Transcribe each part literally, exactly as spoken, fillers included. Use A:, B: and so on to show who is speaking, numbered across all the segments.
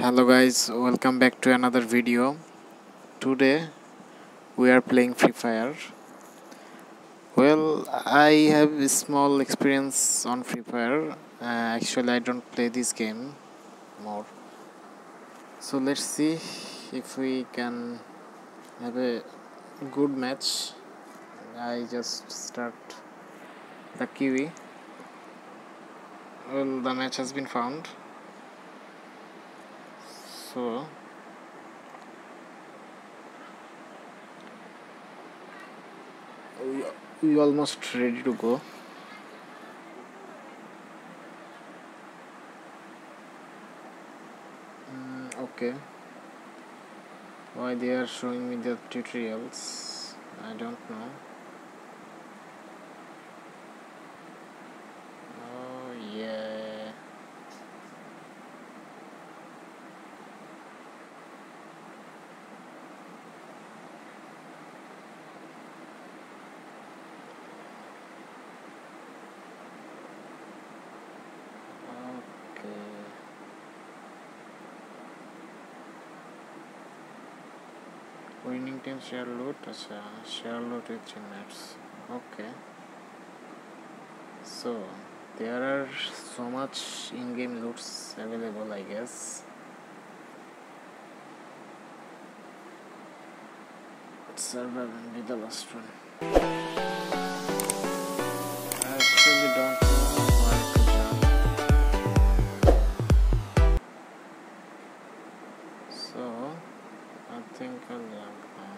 A: Hello guys, welcome back to another video. Today we are playing Free Fire. Well, I have a small experience on Free Fire. Uh, actually, I don't play this game more. So let's see if we can have a good match. I just start the Kiwi. Well, the match has been found. So we, we almost ready to go. Mm, okay. Why they are showing me the tutorials? I don't know. Oh yeah. Okay. Winning team share loot. Acha, share loot with teammates. Okay. So there are so much in-game loots available, I guess. Survive and be the last one. I actually don't know where to jump. So I think I'll jump now.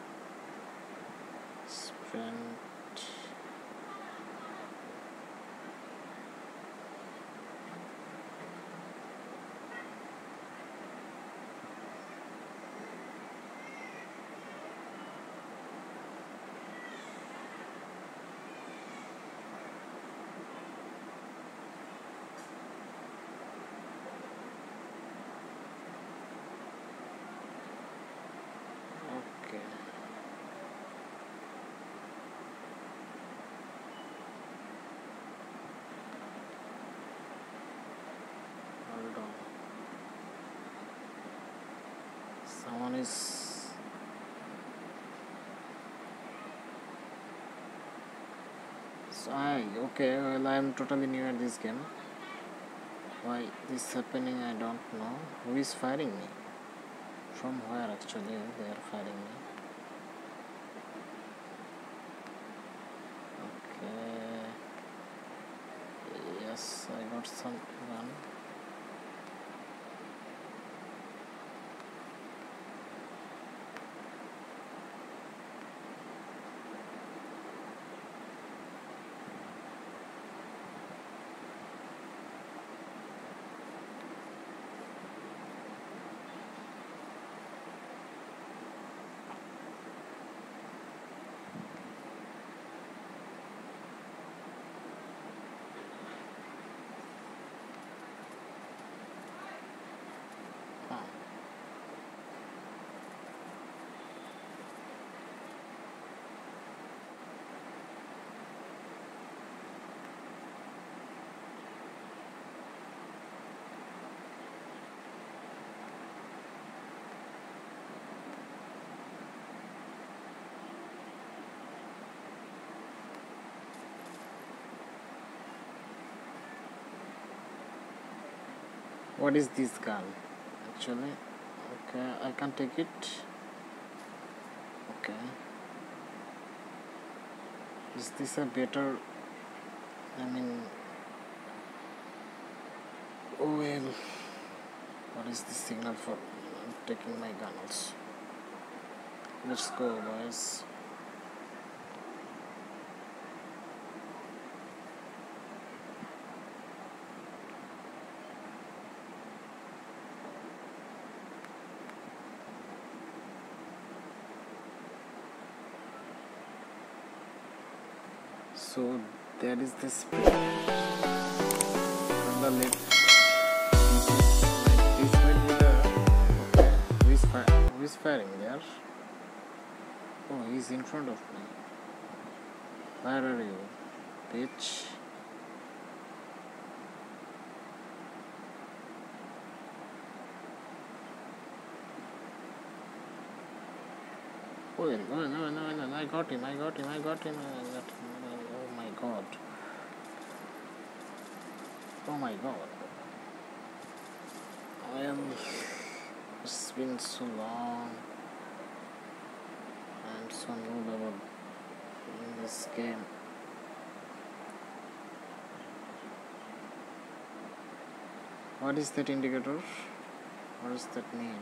A: Sprint. Okay. Hold on. Someone is so I okay. Well, I am totally new at this game. Why this happening? I don't know. Who is firing me? From where actually they are firing me? Okay. Yes, I got some gun. Ah. What is this gun? Actually, okay, I can take it. Okay. Is this a better? I mean, oh well. What is this signal for? I'm taking my gun also. Let's go, boys. So there is this from the left. This might be the okay. Who is fi who is firing there? Oh, he's in front of me. Where are you, bitch? well, no, no, no, no, I got him, I got him, I got him, I got him. Oh my god. Oh my god. Well, it's been so long. I'm so noob about in this game. What is that indicator? What does that mean?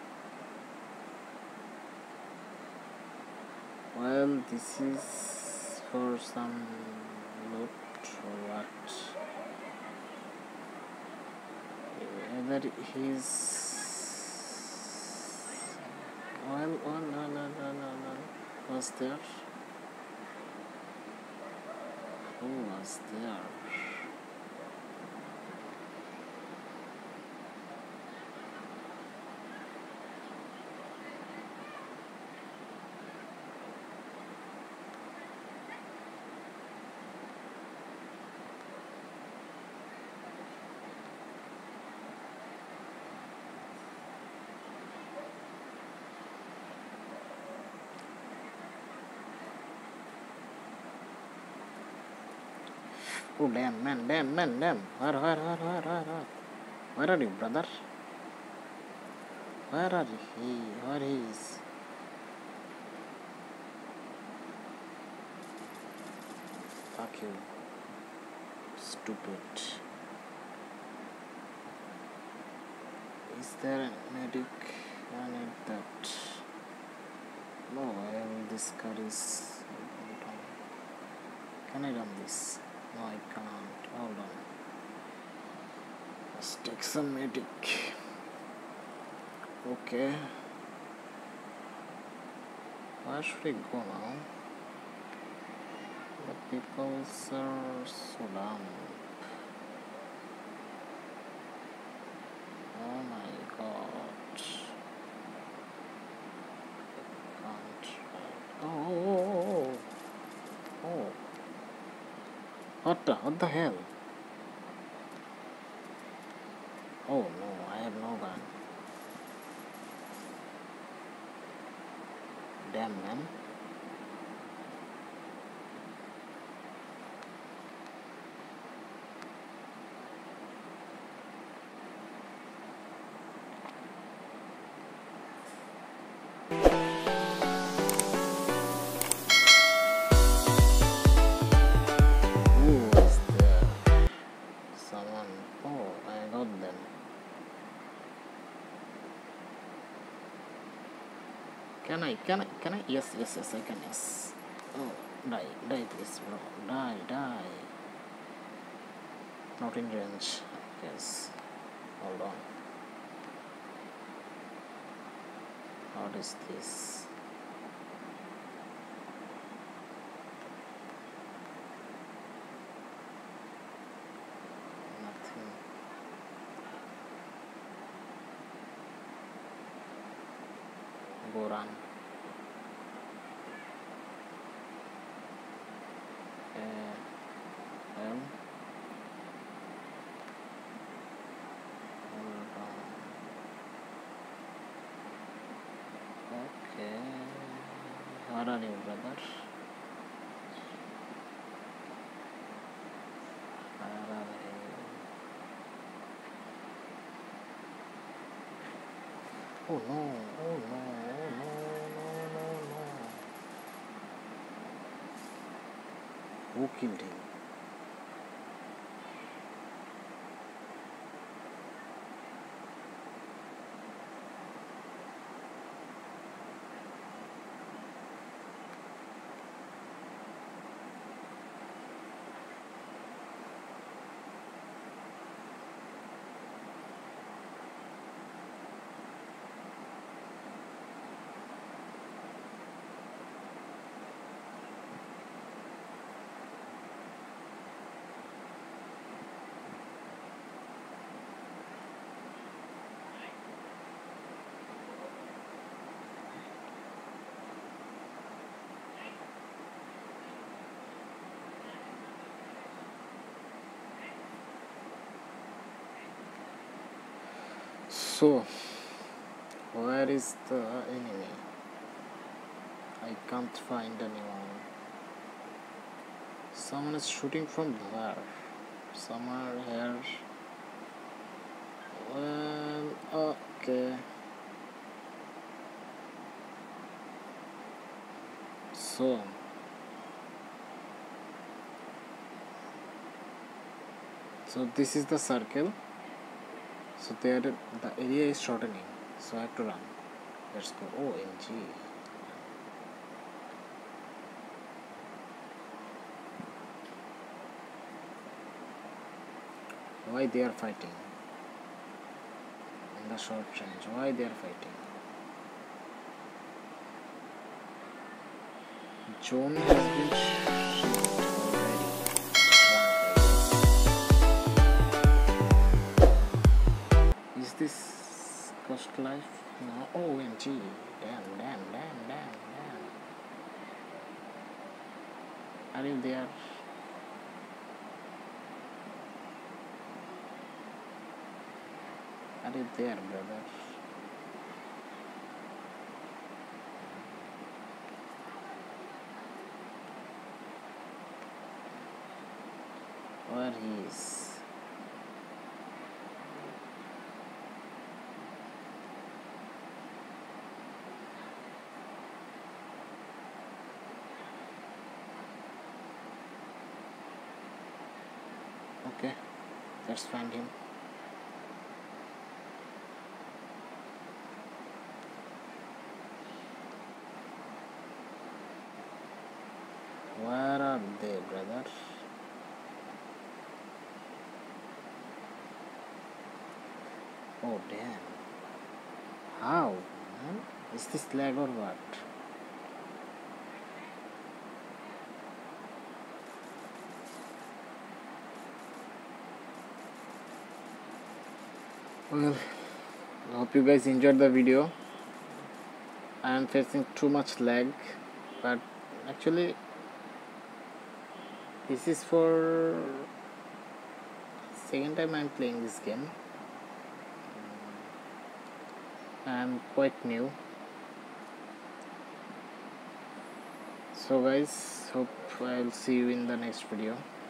A: Well, this is for some loot or what? Whether he's well, oh no, no, no, no, no. Was there? Who was there? Oh damn, man, damn, man, damn. Where, where, where, where, where, where? Where are you, brother? Where are he? Where he is? Fuck you. Stupid. Is there a medic? I need that. No, well, this car is... Can I run this? No, I can't. Hold on. Let's take some medic. Okay. Where should I go now? The peoples are so dumb. Oh my god. Can't. Oh, oh, oh, oh. Oh. What the, what the hell? Oh no, I have no gun. Damn, man. Can I, can I, can I? Yes, yes, yes, I can, yes. Oh, die, die please, bro. Die, die. Not in range. Yes. Hold on. What is this? Nothing. Go run. M. Okay. Where are you, brother? Where are you? Oh no! Oh no! Oh no! No! No! No! Who killed him? So, where is the enemy? I can't find anyone. Someone is shooting from there. Somewhere here. Well, okay. So, so this is the circle. So there, the area is shortening. So I have to run. Let's go. O M G. Why they are fighting? In the short range. Why they are fighting? Zone has been already. Is this cost life? No. O M G. Damn, damn, damn, damn, damn. Are you there? Are you there, brother? Where he is? Okay, let's find him. Where are they, brother? Oh damn. How? Man? Is this lag or what? Well, I hope you guys enjoyed the video. I am facing too much lag, but actually this is for second time I am playing this game. I am quite new. So guys, hope I will see you in the next video.